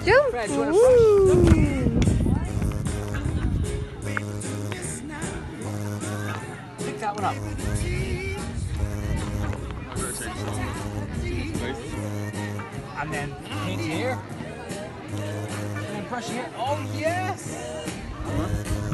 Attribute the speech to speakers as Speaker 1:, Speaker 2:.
Speaker 1: Go.
Speaker 2: Fred, do you want to brush? Pick that one up. And then paint here. And then brush here. Oh, yes!